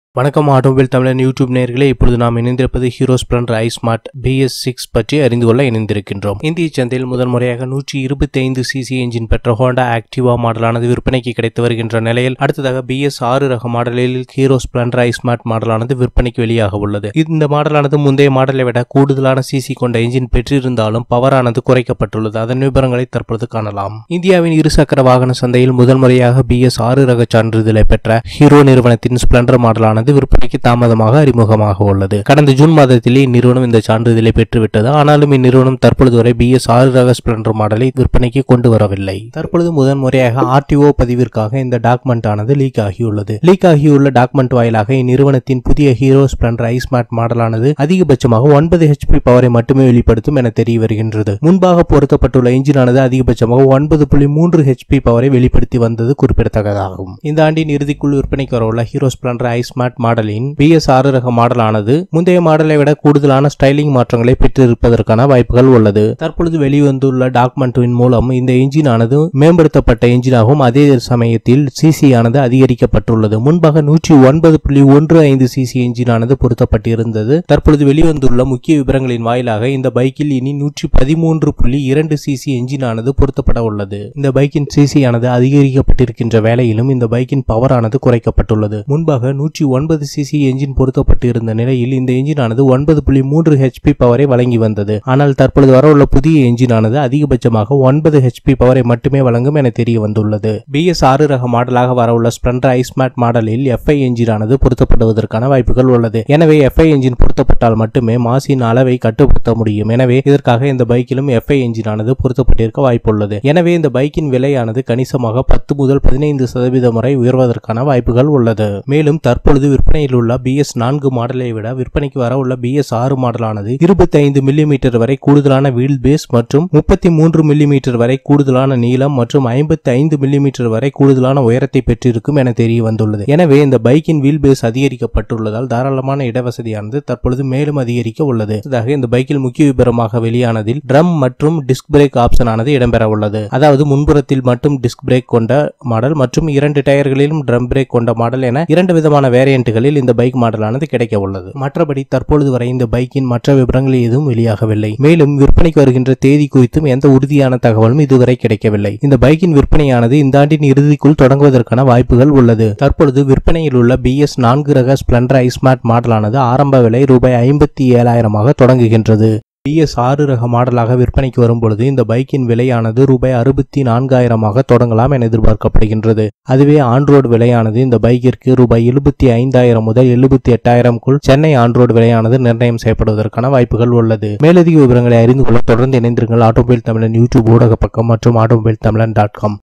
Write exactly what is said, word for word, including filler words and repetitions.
வணக்கம் ஆட்டோமொபைல் தமிழன் யூடியூப் நேயர்களே, இப்பொழுது நாம் இணைந்திருப்பது Hero Splendor iSmart B S six பற்றி அறிந்து கொள்ள இணைந்திருக்கின்றோம். இந்திய சந்தையில் முதல் முறையாக நூற்றி இருபத்தி ஐந்து சிசி என்ஜின் பெற்ற ஹோண்டா ஆக்டிவா மாடலானது விற்பனைக்கு கிடைத்து வருகின்ற நிலையில் அடுத்ததாக பி எஸ் ஆறு ரக மாடலில் ஹீரோ ஸ்ப்ளெண்டர் iSmart மாடலானது விற்பனைக்கு வெளியாக உள்ளது. இந்த மாடலானது முந்தைய மாடலை விட கூடுதலான சிசி கொண்ட என்ஜின் பெற்றிருந்தாலும் பவரானது குறைக்கப்பட்டுள்ளது. அதன் விவரங்களை தற்பொழுது காணலாம். இந்தியாவின் இருசக்கர வாகன சந்தையில் முதல் முறையாக பி எஸ் ஆறு ரக சான்றிதழை பெற்ற ஹீரோ நிறுவனத்தின் ஸ்ப்ளெண்டர் மாடலானது விற்பனைக்கு தாமதமாக அறிமுகமாக உள்ளது. கடந்த ஜூன் மாதத்திலே இந்நிறுவனம் இந்த சான்றிதழை பெற்றுவிட்டது. ஆனாலும் இந்நிறுவனம் தற்பொழுது வரை பி எஸ் ஆறு ரக ஸ்ப்ளெண்டர் மாடலை விற்பனைக்கு கொண்டு வரவில்லை. தற்பொழுது முதன் முறையாக ஆர்டிஓ பதிவிற்காக இந்த டாக்குமெண்ட் ஆனது லீக் ஆகியுள்ளது. லீக் ஆகியுள்ள டாக்குமெண்ட் வாயிலாக இந்நிறுவனத்தின் புதிய ஹீரோ ஸ்ப்ளெண்டர் iSmart மாடலானது அதிகபட்சமாக ஒன்பது ஹெச்பி பவரை மட்டுமே வெளிப்படுத்தும் என தெரிய வருகின்றது. முன்பாக பொருத்தப்பட்டுள்ள என்ஜினானது அதிகபட்சமாக ஒன்பது புள்ளி மூன்று ஹெச்பி பவரை வெளிப்படுத்தி வந்தது குறிப்பிடத்தக்கதாகும். இந்த ஆண்டின் இறுதிக்குள் விற்பனைக்கு வரவுள்ள ஹீரோ ஸ்ப்ளெண்டர் iSmart மாடலின் பி எஸ் ஆறு ரக மாடலானது முந்தைய மாடலை விட கூடுதலான ஸ்டைலிங் மாற்றங்களை பெற்றிருப்பதற்கான வாய்ப்புகள் உள்ளது. தற்பொழுது வெளிவந்துள்ள டாக்குமெண்டின் மூலம் இந்த என்ஜின் ஆனது மேம்படுத்தப்பட்ட என்ஜினாகவும் அதே சமயத்தில் சிசி ஆனது அதிகரிக்கப்பட்டுள்ளது. முன்பாக நூற்றி ஒன்பது புள்ளி ஒன்று ஐந்து சிசி என்ஜின் ஆனது பொருத்தப்பட்டிருந்தது. தற்பொழுது வெளிவந்துள்ள முக்கிய விவரங்களின் வாயிலாக இந்த பைக்கில் இனி நூற்றி பதிமூன்று புள்ளி இரண்டு சிசி என்ஜின் ஆனது பொருத்தப்பட உள்ளது. இந்த பைக்கின் சிசி ஆனது அதிகரிக்கப்பட்டிருக்கின்ற வேளையிலும் இந்த பைக்கின் பவர் ஆனது குறைக்கப்பட்டுள்ளது. முன்பாக நூற்றி ஒன்பது சிசி என்ஜின் பொருத்தப்பட்டு இருந்த நிலையில் இந்த என்ஜின் ஆனது ஒன்பது புள்ளி மூன்று ஹெச்பி பவரை வழங்கி வந்தது. ஆனால் தற்பொழுது வரவுள்ள புதிய என்ஜின் ஆனது அதிகபட்சமாக ஒன்பது ஹெச்பி பவரை மட்டுமே வழங்கும் என தெரிய வந்துள்ளது. பி எஸ் ஆறு ரக மாடலாக வரவுள்ள ஸ்ப்ளெண்டர் iSmart மாடலில் எஃப்ஐ என்ஜின் ஆனது பொருத்தப்படுவதற்கான வாய்ப்புகள் உள்ளது. எனவே எஃப்ஐ என்ஜின் பொருத்தப்பட்டால் மட்டுமே மாசின் அளவை கட்டுப்படுத்த முடியும். எனவே இதற்காக இந்த பைக்கிலும் எஃப்ஐ என்ஜின் ஆனது பொருத்தப்பட்டிருக்க வாய்ப்புள்ளது. எனவே இந்த பைக்கின் விலையானது கணிசமாக பத்து முதல் பதினைந்து சதவீதம் வரை உயர்வதற்கான வாய்ப்புகள் உள்ளது. மேலும் தற்பொழுது விற்பனையில் உள்ள பி எஸ் நான்கு மாடலை விட விற்பனைக்கு வர உள்ள பி எஸ் ஆறு மாடலானது இருபத்தி ஐந்து மில்லிமீட்டர் வரை கூடுதலான வீல் பேஸ் மற்றும் முப்பத்தி மூன்று மில்லிமீட்டர் வரை கூடுதலான நீளம் மற்றும் ஐம்பத்தி ஐந்து மில்லிமீட்டர் வரை கூடுதலான உயரத்தை பெற்றிருக்கும் என தெரிய வந்துள்ளது. எனவே இந்த பைக்கின் வீல் பேஸ் அதிகரிக்கப்பட்டுள்ளதால் தாராளமான இடவசதியானது தற்பொழுது மேலும் அதிகரிக்க உள்ளது. இந்த பைக்கில் முக்கிய விபரமாக வெளியானதில் ட்ரம் மற்றும் டிஸ்க் பிரேக் ஆப்ஷன் ஆனது இடம்பெற உள்ளது. அதாவது முன்புறத்தில் மட்டும் டிஸ்க் பிரேக் கொண்ட மாடல் மற்றும் இரண்டு டயர்களிலும் ட்ரம் பிரேக் கொண்ட மாடல் என இரண்டு விதமான வேரியன்ட்களில் இந்த பைக் மாடலானது கிடைக்க உள்ளது. மற்றபடி தற்பொழுது வரை இந்த பைக்கின் மற்ற விவரங்கள் எதுவும் வெளியாகவில்லை. மேலும் விற்பனைக்கு வருகின்ற தேதி குறித்தும் எந்த உறுதியான தகவலும் இதுவரை கிடைக்கவில்லை. இந்த பைக்கின் விற்பனையானது இந்த ஆண்டின் இறுதிக்குள் தொடங்குவதற்கான வாய்ப்புகள் உள்ளது. தற்பொழுது விற்பனையில் உள்ள பி எஸ் நான்கு ரக ஸ்ப்ளெண்டர் iSmart மாடலானது ஆரம்ப விலை ரூபாய் ஐம்பத்தி ஏழாயிரமாக தொடங்குகின்றது. பி எஸ் ஆறு ரக மாடலாக விற்பனைக்கு வரும்பொழுது இந்த பைக்கின் விலையானது ரூபாய் அறுபத்தி நான்காயிரமாக தொடங்கலாம் என எதிர்பார்க்கப்படுகின்றது. அதுவே ஆன்ரோடு விலையானது இந்த பைக்கிற்கு ரூபாய் எழுபத்தி ஐந்தாயிரம் முதல் எழுபத்தி எட்டாயிரம் குள் சென்னை ஆன்ரோடு விலையானது நிர்ணயம் செய்யப்படுவதற்கான வாய்ப்புகள் உள்ளது. மேலதிக விவரங்களை அறிந்து கொள்ள தொடர்ந்து இணைந்திருங்கள் ஆட்டோமொபைல் தமிழன் யூடியூப் ஊடக பக்கம் மற்றும் ஆட்டோமொபைல் தமிழன் டாட் காம்.